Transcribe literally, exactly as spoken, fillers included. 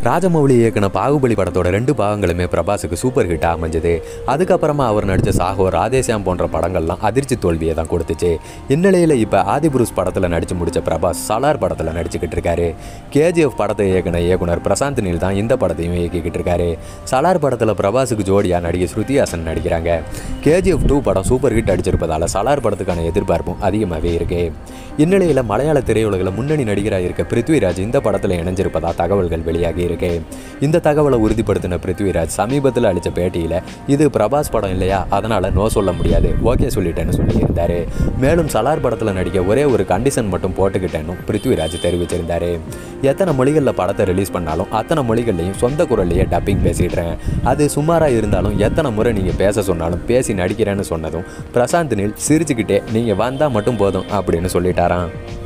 ராஜமௌலி இயக்குன பாகுபலி படத்தோட ரெண்டு பாகங்களுமே பிரபாஸுக்கு சூப்பர் ஹிட்டாக அமைஞ்சது. அதுக்கப்புறமா அவர் நடித்த சாஹோ, ராதேசியாம் போன்ற படங்கள்லாம் அதிர்ச்சி தோல்வியை தான் கொடுத்துச்சு. இந்நிலையில் இப்போ ஆதிபுருஷ் படத்தில் நடித்து முடித்த பிரபாஸ் சலார் படத்தில் நடிச்சுக்கிட்டு இருக்காரு. கேஜிஎஃப் படத்தை இயக்குன இயக்குனர் பிரசாந்த்நீல் தான் இந்த படத்தையும் இயக்கிக்கிட்டு இருக்காரு. சலார் படத்தில் பிரபாஸுக்கு ஜோடியாக நடிகை ஸ்ருதிஹாசன் நடிக்கிறாங்க. கேஜிஎஃப் டூ படம் சூப்பர் ஹிட் அடிச்சிருப்பதால் சலார் படத்துக்கான எதிர்பார்ப்பும் அதிகமாகவே இருக்கு. இந்நிலையில் மலையாள திரையுலகில் முன்னணி நடிகராக இருக்க பிருத்விராஜ் இந்த படத்தில் இணைஞ்சிருப்பதா தகவல்கள் வெளியாகி இருக்கு. இந்த தகவலை உறுதிப்படுத்தின பிருத்விராஜ் சமீபத்தில் அளித்த பேட்டியில் இது பிரபாஸ் படம் இல்லையா, அதனால் நோ சொல்ல முடியாது, ஓகே சொல்லிட்டேன்னு சொல்லியிருந்தார். மேலும் சலார் படத்தில் நடிக்க ஒரே ஒரு கண்டிஷன் மட்டும் போட்டுக்கிட்டேன்னு பிருத்விராஜ் தெரிவிச்சிருந்தார். எத்தனை மொழிகளில் படத்தை ரிலீஸ் பண்ணாலும் அத்தனை மொழிகள்லையும் சொந்த குரல்லையே டப்பிங் பேசிடுறேன். அது சுமாராக இருந்தாலும் எத்தனை முறை நீங்கள் பேச சொன்னாலும் பேசி நடிக்கிறேன்னு சொன்னதும் பிரசாந்த்நீல் சிரிச்சுக்கிட்டே நீங்கள் வந்தால் மட்டும் போதும் அப்படின்னு சொல்லிட்டாராம்.